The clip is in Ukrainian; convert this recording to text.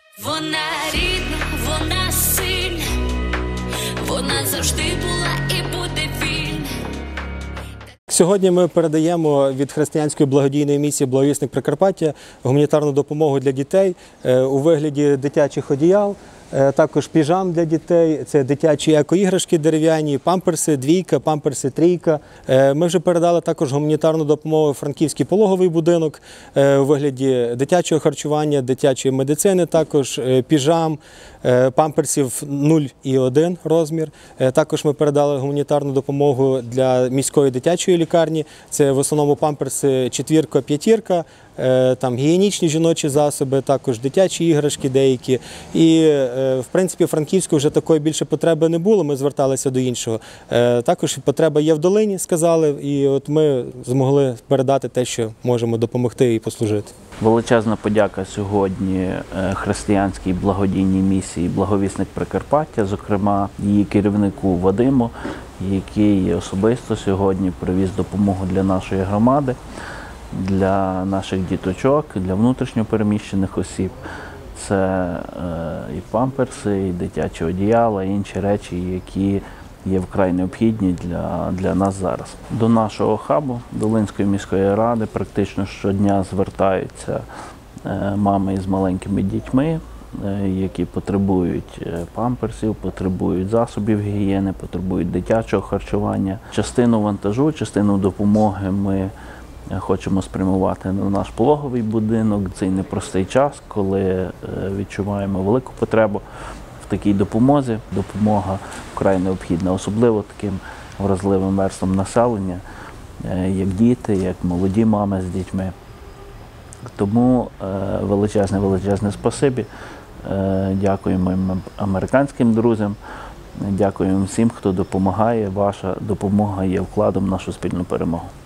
Вона рідна, вона сильна, вона завжди була і буде вільна. Сьогодні ми передаємо від християнської благодійної місії «Благовісник Прикарпаття» гуманітарну допомогу для дітей у вигляді дитячих одіял, також піжам для дітей, це дитячі екоіграшки дерев'яні, памперси двійка, памперси трійка. Ми вже передали також гуманітарну допомогу Франківський пологовий будинок у вигляді дитячого харчування, дитячої медицини, також піжам, памперсів 0,1 розмір. Також ми передали гуманітарну допомогу для міської дитячої лікарні. Це в основному памперси четвірка, п'ятірка, там гігієнічні жіночі засоби, також дитячі іграшки деякі. І, в принципі, Франківську вже такої більше потреби не було, ми зверталися до іншого. Також потреба є в Долині, сказали, і от ми змогли передати те, що можемо допомогти і послужити. Величезна подяка сьогодні християнській благодійній місії «Благовісник Прикарпаття», зокрема її керівнику Вадиму, який особисто сьогодні привіз допомогу для нашої громади, для наших діточок, для внутрішньо переміщених осіб. Це і памперси, і дитячі одіяла, і інші речі, які є вкрай необхідні для нас зараз. До нашого хабу Долинської міської ради практично щодня звертаються мами із маленькими дітьми, які потребують памперсів, потребують засобів гігієни, потребують дитячого харчування. Частину вантажу, частину допомоги ми хочемо спрямувати на наш пологовий будинок. Цей непростий час, коли відчуваємо велику потребу в такій допомозі. Допомога вкрай необхідна, особливо таким вразливим верствам населення, як діти, як молоді мами з дітьми. Тому величезне спасибі. Дякуємо американським друзям, дякуємо всім, хто допомагає. Ваша допомога є вкладом в нашу спільну перемогу.